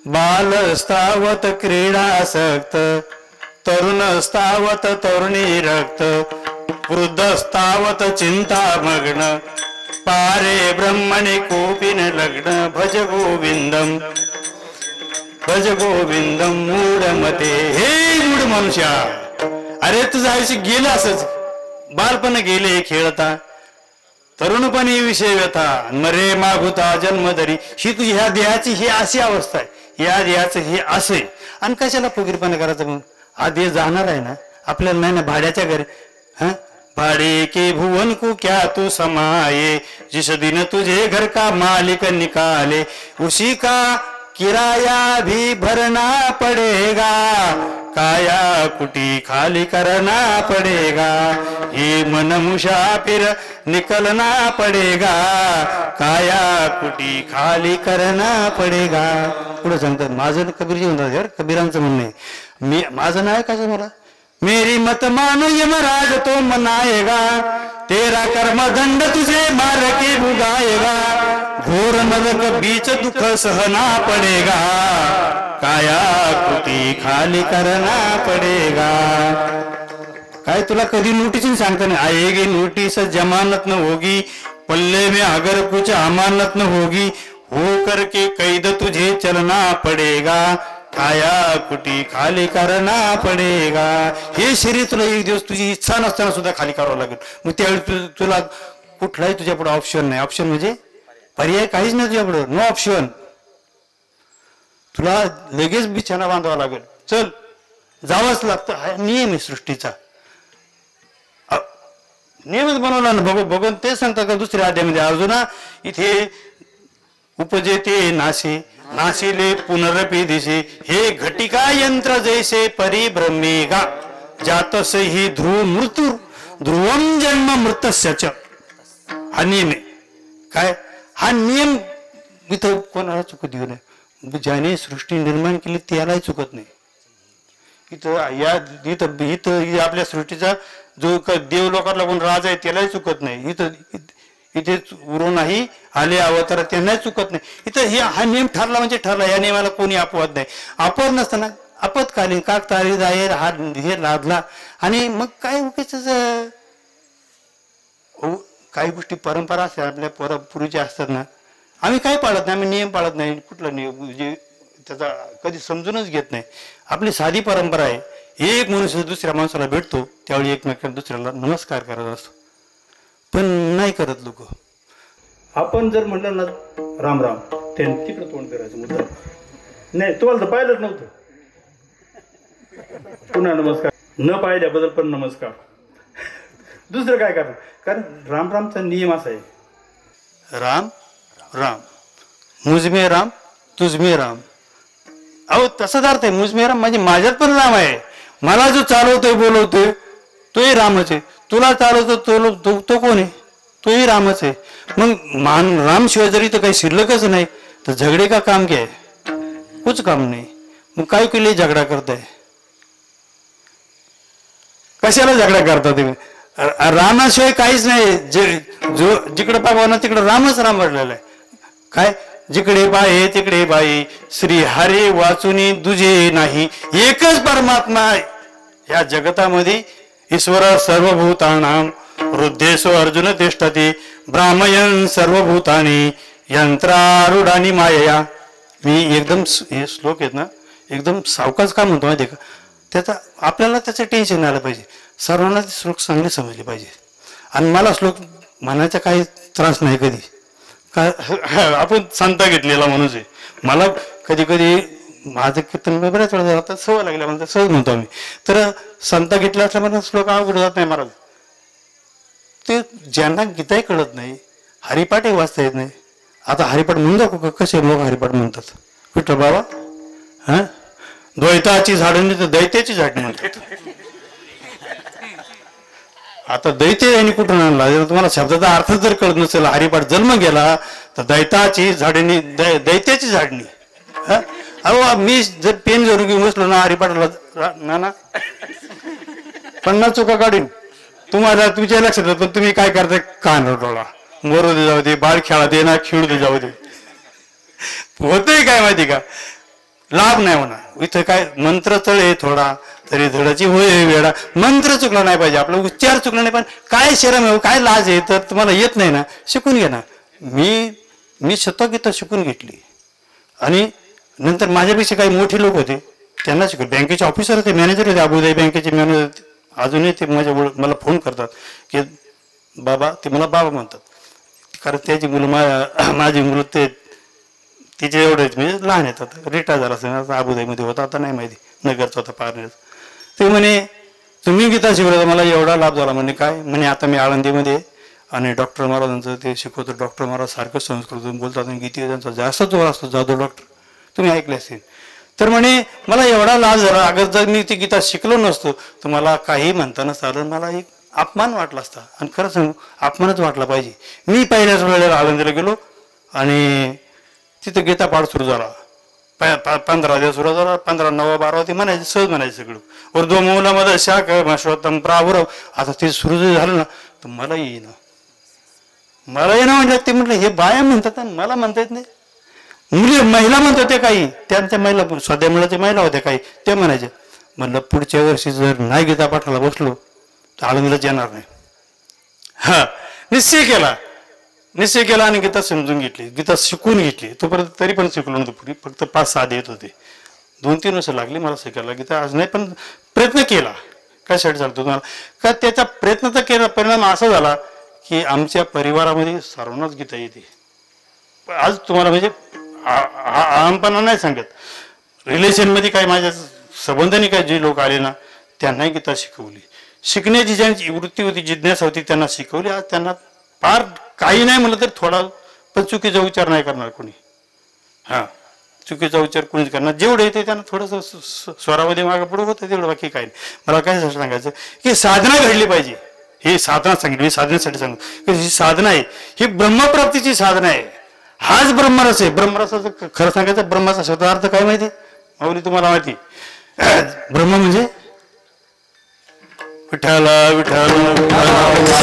बालस्तावत क्रीडासक्त, तरुणस्तावत तरुणी रक्त, वृद्धस्तावत चिंतामग्न, पारे ब्रह्मणे कोपिन लग्न, भज गोविंदम मूढमते. हे मूढ मनुष्या, अरे तुझं आयुष्य गेलं असंच. बालपण गेले खेळता, तरुणपणी विषय व्यथा, मरे मागुता जन्मधरी. ही तुझी ह्या देहाची ही अशी अवस्था आहे, या देहाचं हे असे. आणि कशाला फुगीरपणा करायचं? मग हा देह जाणार आहे ना, आपल्याला नाही ना भाड्याच्या घरी. हा, भाडे के भुवन को क्या तू समाये, जिस दिन तुझे घर का मालिक निकाले, उसी का किराया भी भरना पड़ेगा, काया कुटी खाली करना पड़ेगा, ये मन मुसाफिर निकलना पड़ेगा, काया कुटी खाली करना पड़ेगा. पुढे सांगतात माझं कबीरजी म्हणतात. यार कबीरांचं म्हणणं आहे, मी माझं नाही का मला, मेरी मत मान यमराज तो मनाएगा, तेरा कर्म दंड तुझे मार के भुगाएगा, घोर नरक बीच दुख सहना पड़ेगा, काया कुटी खाली करना पड़ेगा. काय तुला कधी नोटीस सांगता नाही, आएगी नोटिस जमानत न होगी, पल्ले में अगर कुछ अमानत न होगी, हो करके कैद तुझे चलना पड़ेगा, काया कुटी खाली करना पडेगा. हे शरीर तुला एक दिवस तुझी इच्छा नसताना सुद्धा खाली करावं लागेल. मग त्यावेळी तुला कुठलाही तुझ्यापुढे ऑप्शन नाही. ऑप्शन म्हणजे पर्याय काहीच नाही तुझ्यापुढे, नो ऑप्शन. तुला लगेच बिछाना बांधावा लागेल. चल जावंच लागतं, हा नियम आहे सृष्टीचा. नियमच बनवला ना भगवान. ते सांगतात का दुसऱ्या अध्यायामध्ये, अर्जुना इथे उपजेते नाशे, नाशिले पुनरपी दिशे, हे घटिका यंत्र जैसे परिभ्रमेगा, जातसे ही ध्रुव मृत्यू ध्रुवम जन्म मृतस्यच. हा नियम आहे. काय हा नियम इथं कोणाला चुकू देऊ नये. ज्याने सृष्टी निर्माण केली त्यालाही चुकत नाही. इथं आपल्या सृष्टीचा जो देव लोकांना कोण राजा आहे त्यालाही चुकत नाही. इथे उरो नाही आले अवतार त्यांनाही चुकत नाही. इथं हा नियम ठरला म्हणजे ठरला. या नियमाला कोणी अपवाद नाही. अपवाद नसताना आपत्कालीन काकतारी जाहीर हा हे लादला. आणि मग काय उगीच काही गोष्टी परंपरा असतात आपल्या पूर्वीच्या असतात ना, आम्ही काय पाळत नाही. आम्ही नियम पाळत नाही. कुठला नियम म्हणजे त्याचा कधी समजूनच घेत नाही. आपली साधी परंपरा आहे, एक मनुष्य दुसऱ्या माणसाला भेटतो त्यावेळी एकमेकांना दुसऱ्याला नमस्कार करत असतो. पण नाही करत लोक. आपण जर म्हटलं ना राम राम, त्याने तिकडे तोंड करायचं मुद्दा नाही. तुम्हाला तर पाहिलंच नव्हतं. पुन्हा नमस्कार, न पाहिल्याबद्दल पण नमस्कार. दुसरं काय करणार? कारण राम रामचा नियम असा आहे, राम राम मुझमे राम तुझमे राम. अहो तसाच अर्थ आहे. मुझमे राम म्हणजे माझ्यात पण राम आहे. मला जो चालवतोय बोलवतोय तोही रामच आहे. तुला चालवतो तो कोण आहे? तोही रामच आहे. मग रामशिवाय जरी तर काही शिल्लकच नाही तर झगडे का काम क्या है? कुछ काम नाही. मग काय केले झगडा करताय? कशाला झगडा करता तुम्ही? रामाशिवाय काहीच नाही. जो जिकडे पाहावं ना तिकडे रामच राम भरलेला आहे. काय जिकडे पाहे तिकडे बाई, श्री हरे वाचुनी दुजे नाही. एकच परमात्मा या जगतामध्ये. ईश्वर सर्वभूतानां हृदयेषु अर्जुन तिष्ठति, भ्रामयन् सर्वभूतानि यंत्रारूढानि मायया. मी एकदम हे श्लोक आहेत ना एकदम सावकाश का म्हणतो माहिती का? त्याचा आपल्याला त्याचं टेन्शन आलं पाहिजे. सर्वांना ते श्लोक चांगले समजले पाहिजे. आणि मला श्लोक म्हणायचा काही त्रास नाही कधी. काय आपण सांगता घेतलेला माणूस आहे. मला कधी कधी माझं कीर्तन बऱ्याच वेळा आता सवय लागल्या म्हणतात, सहज म्हणतो आम्ही. तर संता घेतला असल्या मला श्लोक अवघड जात नाही महाराज. ते ज्यांना गीताही कळत नाही, हरिपाठही वाचता येत नाही. आता हरिपाठ म्हणून दाखव कसे लोक हरिपाठ म्हणतात. विठ्ठल बाबा हा द्वैताची झाडणी तर दैत्याची झाडणी म्हणतात. आता दैत्य यांनी कुठून आणला? तुम्हाला शब्दाचा अर्थ जर कळत नसेल, हरिपाठ जन्म गेला तर दैताची झाडणी दैत्याची झाडणी. अहो मी जर पेन जरूर घेऊन बसलो ना हरिपाठाला ना 50 चुका काढीन. तुम्हाला तुमच्या लक्षात येत पण तुम्ही काय करताय? कान रोडला मोरू दे जाऊ दे, बाळ खेळा दे ना खेळू दे जाऊ दे. होतंय काय माहिती का? लाभ नाही होणार. इथं काय मंत्र तळे थोडा तरी धडाची होय वेळा. मंत्र चुकला नाही पाहिजे, आपला उच्चार चुकला नाही, पण काय शरम आहे, काय लाज आहे, तर तुम्हाला येत नाही ना, शिकून घ्या ना. मी शतगीता शिकून घेतली आणि नंतर माझ्यापेक्षा काही मोठे लोक होते त्यांना शिकवलं. बँकेचे ऑफिसर होते, मॅनेजर होते, अबुधाबी बँकेचे मॅनेजर होते. अजूनही ते मला फोन करतात की बाबा, ते मला बाबा म्हणतात, कारण त्याची मुलं माझी मुलं तिचे एवढेच म्हणजे लहान येतात, रिटायर झाला असेल, अबुधाबीमध्ये होता, आता नाही माहिती, नगरचा होता पारनेर. ते म्हणे तुम्ही गीता शिकवलं तर मला एवढा लाभ झाला. म्हणे काय? म्हणे आता मी आळंदीमध्ये आणि डॉक्टर महाराजांचं ते शिकवतो. डॉक्टर महाराज सारखं संस्कृत बोलतात आणि गीते त्यांचा जास्त जोर असतो, जाधव डॉक्टर, तुम्ही ऐकले असेल. तर म्हणे मला एवढा लाभ झाला, अगर जर मी ती गीता शिकलो नसतो तर मला काही म्हणताना चालून मला एक अपमान वाटला असता. आणि खरं सांगू, अपमानच वाटला पाहिजे. मी पहिल्याच वेळेला आळंदीला गेलो आणि तिथं गीता पाठ सुरू झाला. 15 दिवस सुरू झाला, 15, 9, 12 ते म्हणायचे, सहज म्हणायचे सगळं. उर्दू मूलामध्ये शाख मशोत्तम प्रावरव. आता ते सुरू जर झालं ना तर मला येईना म्हटलं. ते म्हटलं हे बाया म्हणतात आणि मला म्हणता येत नाही. मुली महिला म्हणत होते, काही त्यांच्या महिला सध्या मुलाच्या महिला होत्या काही, ते म्हणायचे. म्हणलं पुढच्या वर्षी जर नाही गीता पाठाला बसलो तर आळंदीलाच येणार नाही. हा, निश्चय केला आणि गीता समजून घेतली, गीता शिकून घेतली. तोपर्यंत तरी पण शिकलो नव्हतो पूर्वी, फक्त 5-6 येत होते. 2-3 वर्ष लागली मला शिकायला गीता. आज नाही, पण प्रयत्न केला. कशासाठी सांगतो तुम्हाला, का त्याचा प्रयत्न तर केला, परिणाम असा झाला की आमच्या परिवारामध्ये सर्वांनाच गीता येते. आज तुम्हाला म्हणजे आमपणा नाही सांगत, रिलेशनमध्ये काय माझ्या संबंधाने काय जे लोक आले ना त्यांनाही गीता शिकवली. शिकण्याची ज्यांची वृत्ती होती, जिज्ञासा होती, त्यांना शिकवली. आज त्यांना फार काही नाही म्हणलं तर थोडा पण चुकीचा उच्चार नाही करणार कोणी. हा, चुकीचा उच्चार कोणीच करणार. जेवढं येते त्यांना थोडंसं स्वरामध्ये मागं पुढं होतं तेवढं, बाकी काही नाही. मला काय सांगायचं की साधना घडली पाहिजे. ही साधना सांगितली, मी साधनेसाठी सांगतो की ही साधना आहे, ही ब्रह्मप्राप्तीची साधना आहे. हाच ब्रह्मरस आहे. ब्रह्मरसाचं खरं सांगायचं, ब्रह्माचा शब्दार्थ काय माहिती माऊली तुम्हाला माहिती? ब्रह्म म्हणजे विठ्ठल विठ्ठल